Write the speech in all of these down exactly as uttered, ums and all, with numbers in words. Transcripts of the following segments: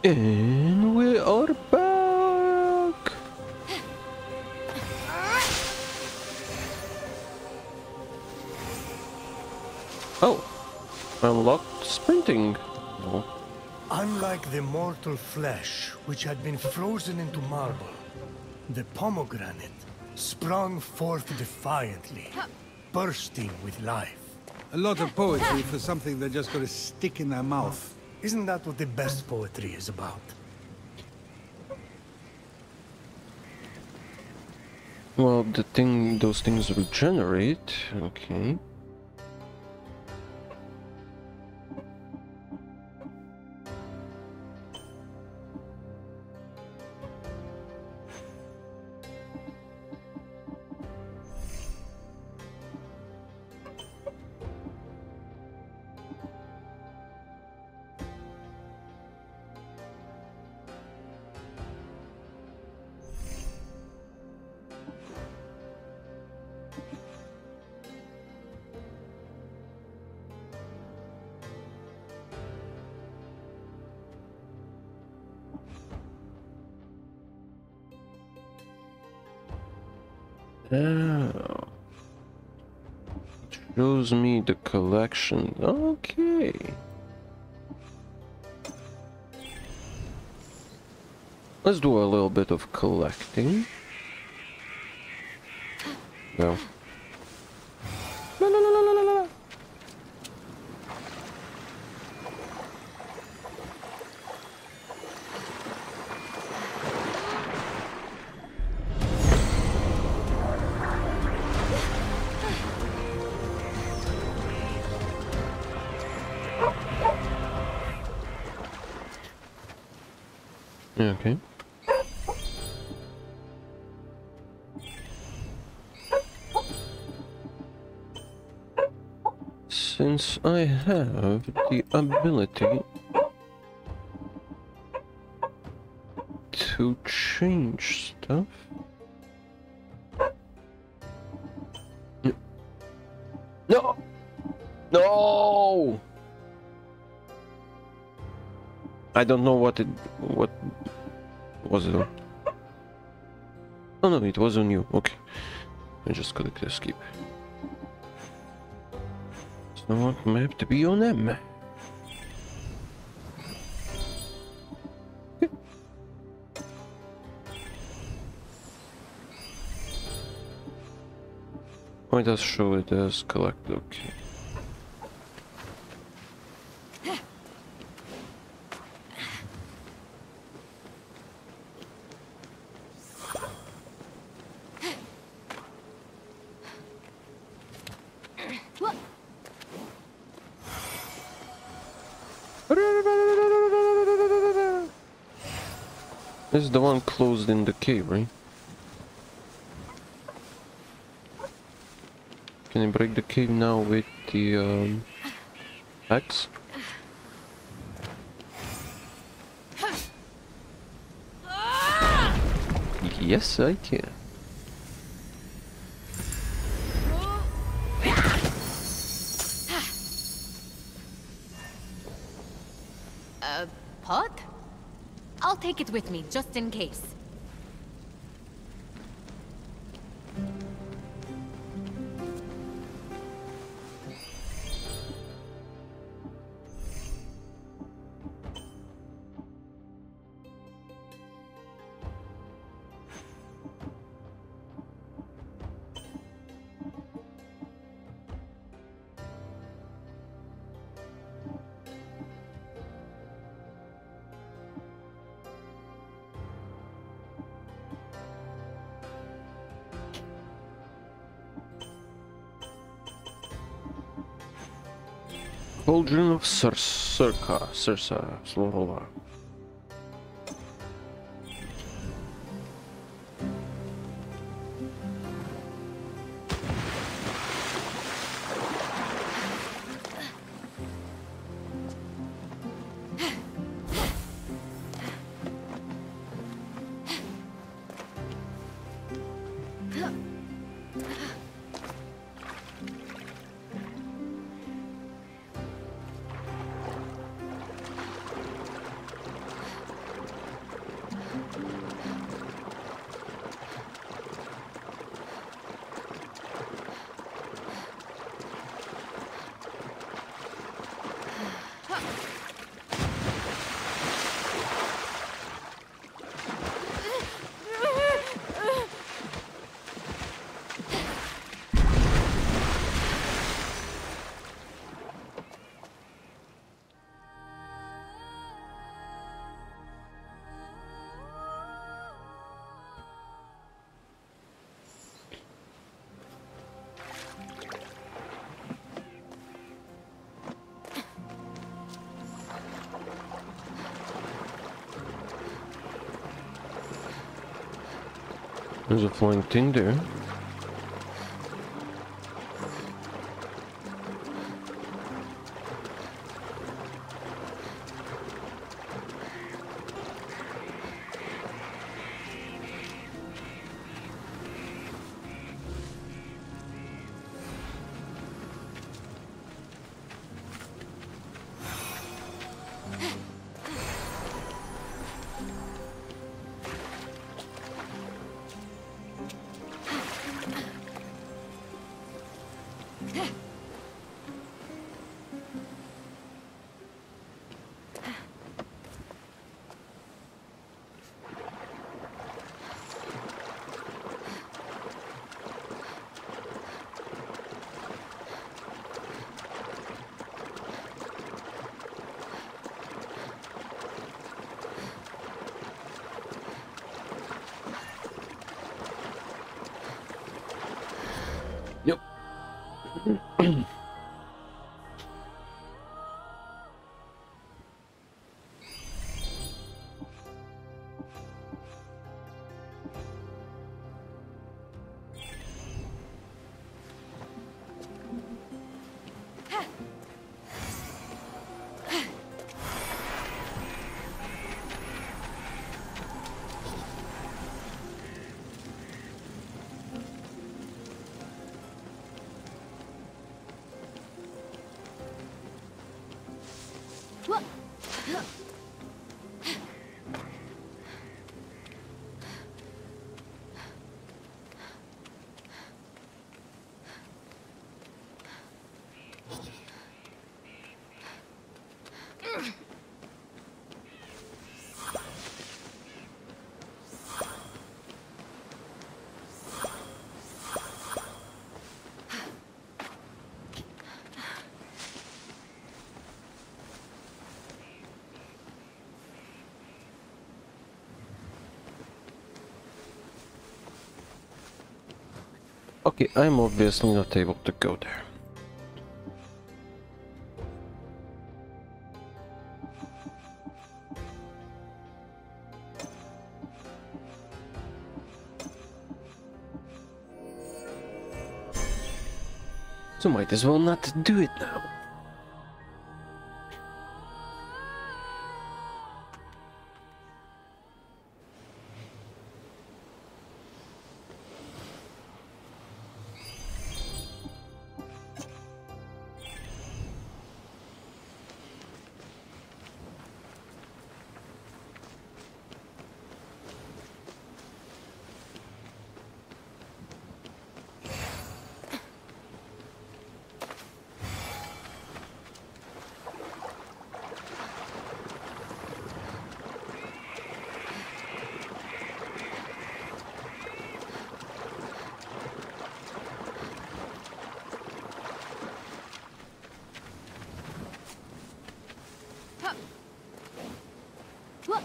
And we are back! Oh, unlocked sprinting. No. Unlike the mortal flesh, which had been frozen into marble, the pomegranate sprung forth defiantly, bursting with life. A lot of poetry for something they're just gonna stick in their mouth. Isn't that what the best poetry is about? Well, the thing, those things regenerate. Okay. Oh. It shows me the collection. Okay. Let's do a little bit of collecting. Go. La, la, la, la, la, la. Okay. Since I have the ability to change stuff. No! No! I don't know what it... what was it on? Oh no, it was on you. Okay. I just click escape. So what map to be on them? Okay. Oh, it does show it as collect. Okay. This is the one closed in the cave, right? Can I break the cave now with the um, axe? Yes, I can. A pot? I'll take it with me, just in case. Cauldron of Cir Circa, Circa, blah, blah, blah. There's a flying thing there. Yep. What? Okay, I'm obviously not able to go there. So might as well not do it now. What?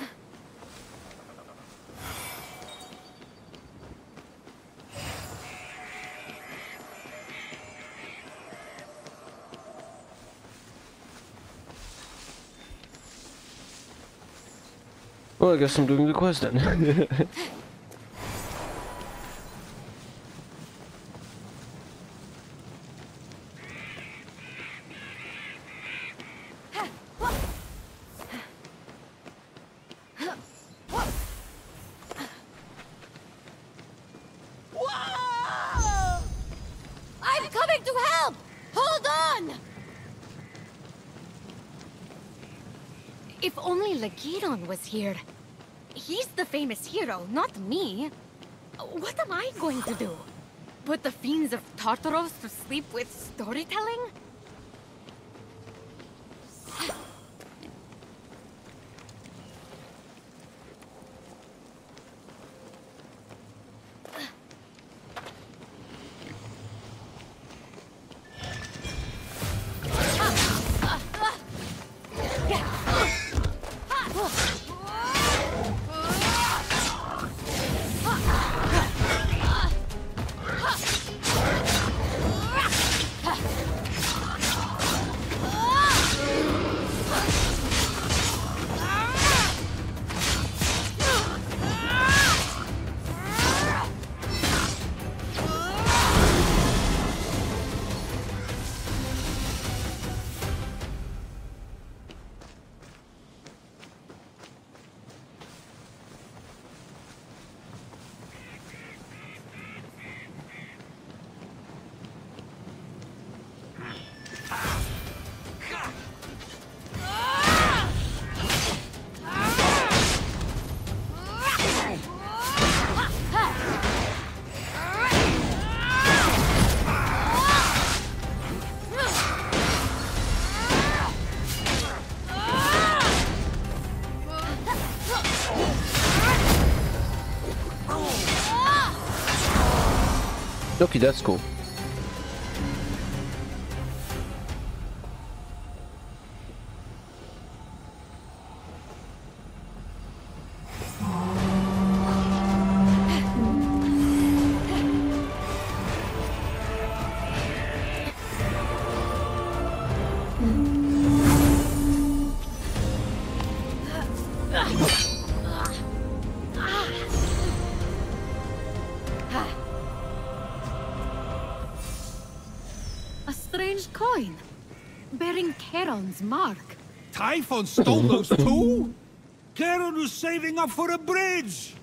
Well, I guess I'm doing the quest then. I'm coming to help! Hold on! If only Lagiron was here. He's the famous hero, not me. What am I going to do? Put the fiends of Tartaros to sleep with storytelling? Okay, that's cool. A strange coin, bearing Charon's mark. Typhon stole those too? Charon was saving up for a bridge!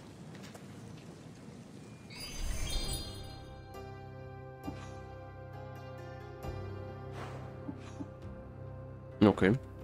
Okay.